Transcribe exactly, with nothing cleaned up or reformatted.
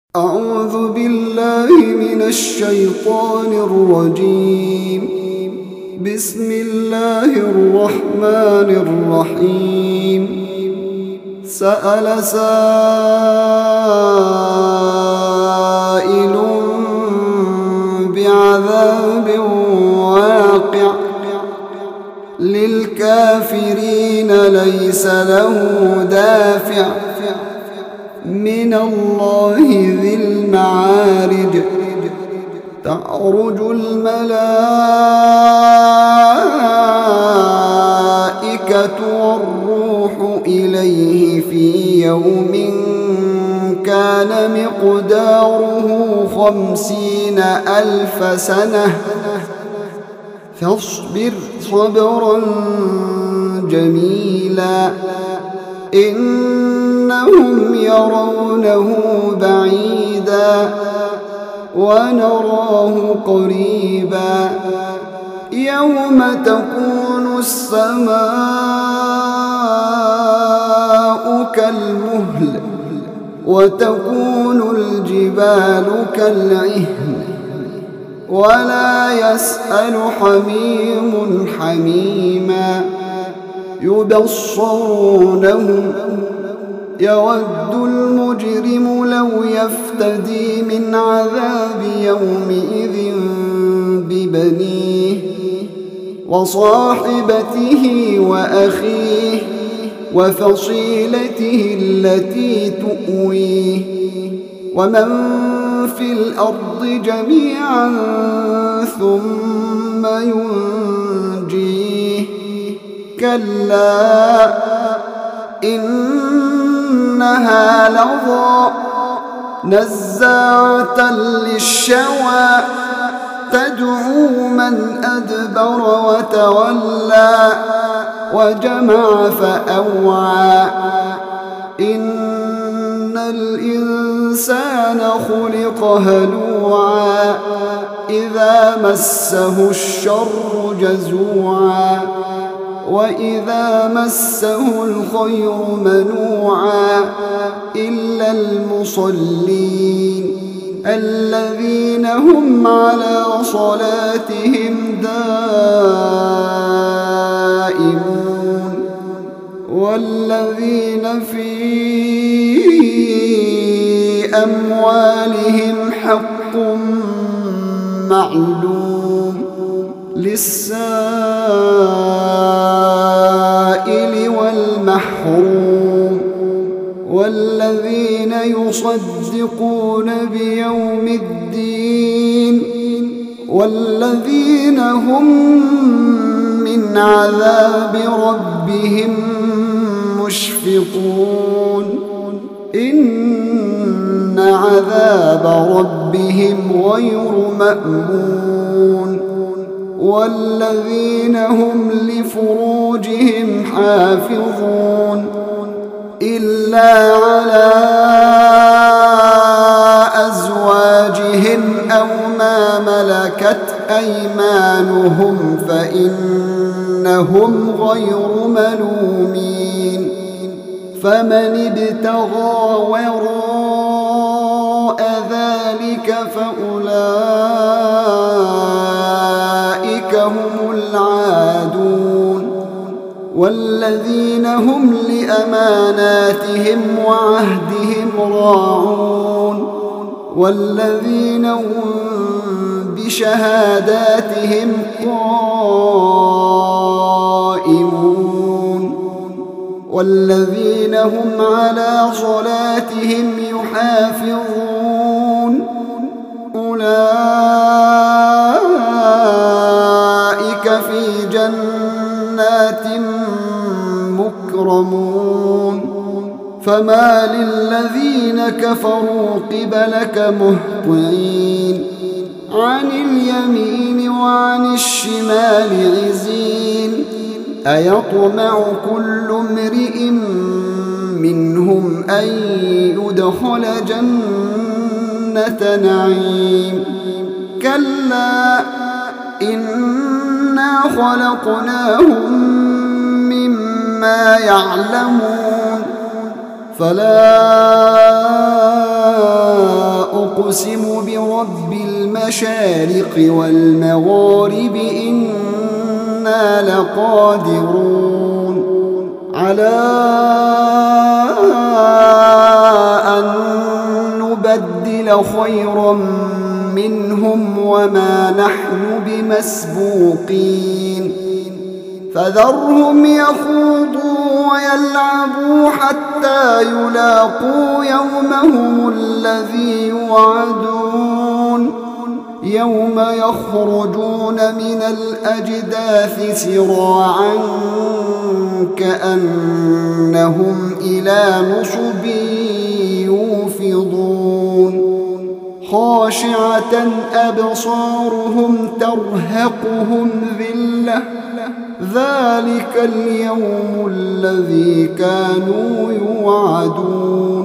أعوذ بالله من الشيطان الرجيم. بسم الله الرحمن الرحيم. سأل سائل بعذاب واقع للكافرين ليس له دافع من الله ذي المعارج. تعرج الملائكة والروح إليه في يوم كان مقداره خمسين ألف سنة فاصبر صبرا جميلا إنهم يرونه بعيدا ونراه قريبا يوم تكون السماء كالمهل وتكون الجبال كالعهن ولا يسأل حميم حميما يبصرونهم يود المجرم لو يفتدي من عذاب يومئذ ببنيه وصاحبته وأخيه وفصيلته التي تؤويه ومن في الأرض جميعا ثم ينجيه كلا إنها لظى نزاعة للشوى تدعو من أدبر وتولى وجمع فأوعى إن الإنسان خلق هلوعا إذا مسه الشر جزوعا وإذا مسه الخير منوعا إلا المصلين الذين هم على صلاتهم دائمون والذين في أموالهم حق معلوم للسائل والمحروم والذين يصدقون بيوم الدين والذين هم من عذاب ربهم مشفقون إن عذاب ربهم غير مأمون والذين هم لفروجهم حافظون إلا على أزواجهم أو ما ملكت أيمانهم فإنهم غير ملومين فمن ابتغى وراء ذلك فأولئك هم العادون والذين هم لأماناتهم وعهدهم راعون والذين هم بشهاداتهم قائمون والذين هم على صلاتهم يحافظون أولئك في جنات مكرمون فما للذين كفروا قبلك مهطعين عن اليمين وعن الشمال عزين أيطمع كل امرئ منهم أن يدخل جنة نعيم كلا إنا خلقناهم مما يعلمون فلا أقسم برب المشارق والمغارب إنا لقادرون على أن نبدل خيرا منهم وما نحن بمسبوقين فذرهم يخوضوا ويلعبوا حتى يلاقوا يومهم الذي يوعدون يوم يخرجون من الأجداث سراعا كأنهم إلى نصب يوفضون خاشعة أبصارهم ترهقهم ذلة ذلك اليوم الذي كانوا يوعدون